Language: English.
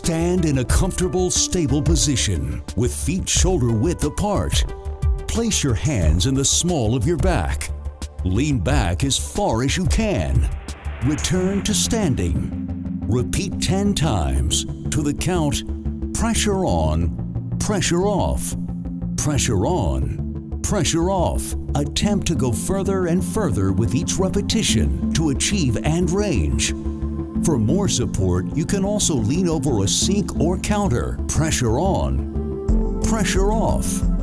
Stand in a comfortable, stable position with feet shoulder width apart. Place your hands in the small of your back. Lean back as far as you can. Return to standing. Repeat 10 times to the count: pressure on, pressure off, pressure on, pressure off. Attempt to go further and further with each repetition to achieve end range. For more support, you can also lean over a sink or counter. Pressure on, pressure off.